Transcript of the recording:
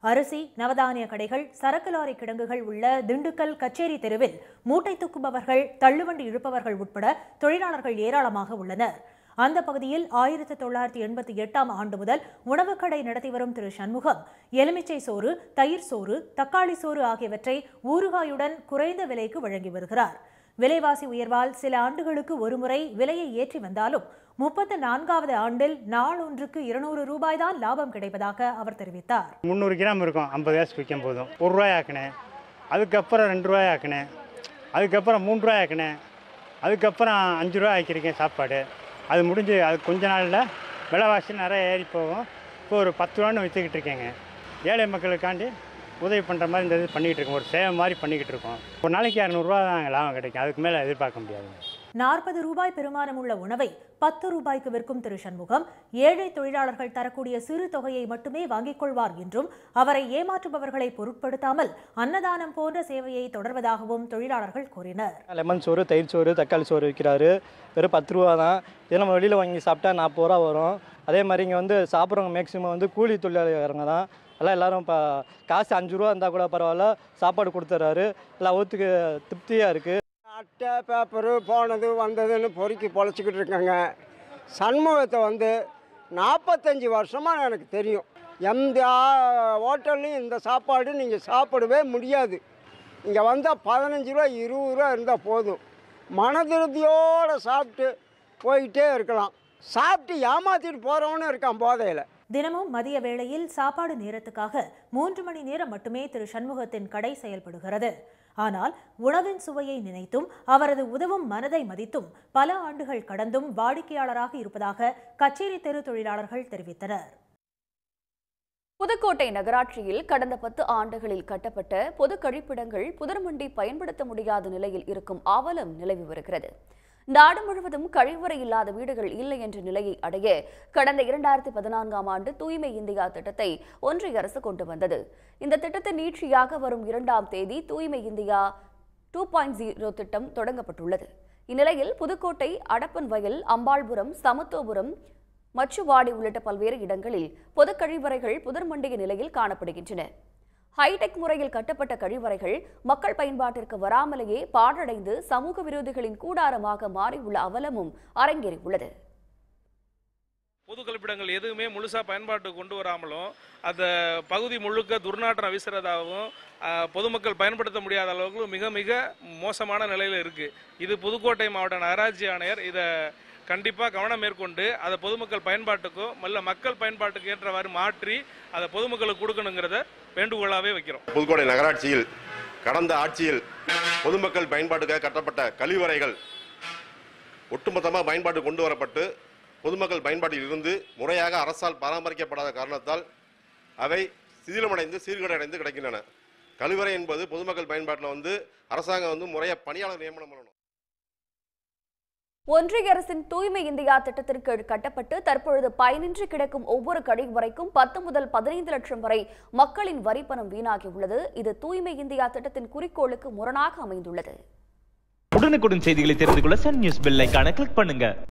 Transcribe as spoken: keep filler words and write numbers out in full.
அரிசி, நவதானிய கடைகள், சரக்கு லாரி கிடங்குகள் உள்ள திண்டுக்கல் கச்சேரி தெருவில் மூட்டை தூக்குபவர்கள், தள்ளுவண்டி இழுப்பவர்கள் உட்பட தொழிலாளர்கள் ஏராளமாக உள்ளனர். அந்த பகுதியில் ஆயிரத்தி தொள்ளாயிரத்தி எண்பத்தி எட்டாம் ஆண்டு முதல் உணவுக் கடை நடத்தி வரும் திரு சண்முகம் எலுமிச்சை சோறு, தயிர் சோறு, தக்காளி சோறு ஆகியவற்றை ஊறுகாயுடன் குறைந்த விலைக்கு வழங்கி வருகிறார். விலைவாசி உயர்வால் சில ஆண்டுகளுக்கு ஒருமுறை விலையை ஏற்றி வந்தாலும் முப்பத்தி நான்காவது ஆண்டில் நாள் ஒன்றுக்கு இருநூறு ரூபாய் தான் லாபம் கிடைப்பதாக அவர் தெரிவித்தார். முந்நூறு கிராம் இருக்கும், ஐம்பது காசு விற்கும் போதும் ஒரு ரூபாய் ஆக்கினேன், அதுக்கப்புறம் ரெண்டு ரூபாய் ஆக்கினேன், அதுக்கப்புறம் மூன்று ரூபாய் ஆக்கினேன், அதுக்கப்புறம் அஞ்சு ரூபாய் ஆக்கியிருக்கேன் சாப்பாடு. அது முடிஞ்சு அது கொஞ்ச நாளில் விலைவாசி நிறைய ஏறி போகும். இப்போ ஒரு பத்து ரூபான்னு விற்றுக்கிட்டு இருக்கேங்க. ஏழை மக்களுக்காண்டி உதவி பண்ணுற மாதிரி இந்த இது பண்ணிக்கிட்டு இருக்கோம், ஒரு சேவை மாதிரி பண்ணிக்கிட்டு இருக்கோம். ஒரு நாளைக்கு இரநூறுவா தான் லாபம் கிடைக்கும், அதுக்கு மேலே எதிர்பார்க்க முடியாது. நாற்பது ரூபாய் பெருமானம் உள்ள உணவை பத்து ரூபாய்க்கு விற்கும் திரு சண்முகம் ஏழை தொழிலாளர்கள் தரக்கூடிய சிறு தொகையை மட்டுமே வாங்கிக் கொள்வார் என்றும் அவரை ஏமாற்றுபவர்களை பொருட்படுத்தாமல் அன்னதானம் போன்ற சேவையை தொடர்வதாகவும் தொழிலாளர்கள் கூறினர். லெமன் சோறு, தயிர் சோறு, தக்காளி சோறு விற்கிறாரு. வெறும் பத்து ரூபா தான். இதை நம்ம வெளியில் வாங்கி சாப்பிட்டா நாற்பது ரூபா வரும். அதே மாதிரி இங்கே வந்து சாப்பிட்றவங்க மேக்ஸிமம் வந்து கூலி தொழிலாளர்ங்க தான். எல்லாம் எல்லோரும் இப்போ காசு அஞ்சு ரூபா இருந்தால் கூட பரவாயில்ல, சாப்பாடு கொடுத்துட்றாரு. எல்லாம் ஒத்துக்கு திருப்தியாக இருக்குது. அட்டை, பேப்பரு போனது வந்ததுன்னு பொறுக்கி பொழைச்சிக்கிட்டு இருக்காங்க. சண்முகத்தை வந்து நாற்பத்தஞ்சு வருஷமாக எனக்கு தெரியும். எந்த ஹோட்டல்லையும் இந்த சாப்பாடு நீங்கள் சாப்பிடவே முடியாது. இங்கே வந்தால் பதினஞ்சு ரூபா இருபது ரூபா இருந்தால் போதும். மனதிருப்தியோடு சாப்பிட்டு போயிட்டே இருக்கலாம். சாப்பிட்டு ஏமாற்றிட்டு போகிறவனும் இருக்கான் போதையில். தினமும் மதிய வேளையில் சாப்பாடு நேரத்துக்காக மூன்று மணி நேரம் மட்டுமே திரு சண்முகத்தின் கடை செயல்படுகிறது. ஆனால் உணவின் சுவையை நினைத்தும் அவரது உதவும் மனதை மதித்தும் பல ஆண்டுகள் கடந்தும் வாடிக்கையாளராக இருப்பதாக கச்சேரி தெரு தொழிலாளர்கள் தெரிவித்தனர். புதுக்கோட்டை நகராட்சியில் கடந்த பத்து ஆண்டுகளில் கட்டப்பட்ட பொது கழிப்பிடங்கள் புதர்மண்டி பயன்படுத்த முடியாத நிலையில் இருக்கும் அவலம் நிலவி வருகிறது. நாடு முழுவதும் கழிவறை இல்லாத வீடுகள் இல்லை என்ற நிலையை அடைய கடந்த இரண்டாயிரத்தி பதினான்காம் ஆண்டு தூய்மை இந்தியா திட்டத்தை ஒன்றிய அரசு கொண்டு வந்தது. இந்த திட்டத்தின் நீட்சியாக வரும் இரண்டாம் தேதி தூய்மை இந்தியா டூ பாயிண்ட் ஜீரோ திட்டம் தொடங்கப்பட்டுள்ளது. இந்நிலையில் புதுக்கோட்டை, அடப்பன் வயல், அம்பாள்புரம், சமத்துவபுரம், மச்சுவாடி உள்ளிட்ட பல்வேறு இடங்களில் பொது கழிவறைகள் புதர்மண்டிய நிலையில் காணப்படுகின்றன. ஹைடெக் முறையில் கட்டப்பட்ட கழிவறைகள் மக்கள் பயன்பாட்டிற்கு வராமலேயே பாழடைந்து சமூக விரோதிகளின் கூடாரமாக மாறியுள்ள அவலமும் அரங்கேறியுள்ளது. பொது கழிப்பிடங்கள் எதுவுமே முழுசா பயன்பாட்டுக்கு கொண்டு வராமலும் அந்த பகுதி முழுக்க துர்நாற்றம் வீசுறதாகவும் பொதுமக்கள் பயன்படுத்த முடியாத அளவுக்கு மிக மிக மோசமான நிலையில் இருக்கு. இது புதுக்கோட்டை மாவட்ட நகராட்சி ஆணையர் இதை கண்டிப்பாக கவனம் மேற்கொண்டு அதை பொதுமக்கள் பயன்பாட்டுக்கோ அல்ல மக்கள் பயன்பாட்டுக்கு ஏற்றவாறு மாற்றி அதை பொதுமக்களுக்கு கொடுக்கணுங்கிறத வேண்டுகோளாகவே வைக்கிறோம். புதுக்கோட்டை நகராட்சியில் கடந்த ஆட்சியில் பொதுமக்கள் பயன்பாட்டுக்காக கட்டப்பட்ட கழிவறைகள் ஒட்டுமொத்தமாக பயன்பாட்டு கொண்டு வரப்பட்டு பொதுமக்கள் பயன்பாட்டில் இருந்து முறையாக அரசால் பராமரிக்கப்படாத காரணத்தால் அவை சிதிலமடைந்து சீர்கேடடைந்து கிடக்கின்றன. கழிவறை என்பது பொதுமக்கள் பயன்பாட்டில் வந்து அரசாங்கம் வந்து முறையாக பணியாளர் நியமனம் பண்ணணும். ஒன்றிய அரசின் தூய்மை இந்தியா திட்டத்திற்கு கட்டப்பட்டு தற்பொழுது பயனின்றி கிடக்கும் ஒவ்வொரு கழிவறைக்கும் பத்து முதல் பதினைந்து லட்சம் வரை மக்களின் வரிப்பணம் வீணாகியுள்ளது. இது தூய்மை இந்தியா திட்டத்தின் குறிக்கோளுக்கு முரணாக அமைந்துள்ளது. உடனுக்குடன் செய்திகளை தெரிந்து கொள்ள சன் நியூஸ் பெல் ஐகானை கிளிக் பண்ணுங்க.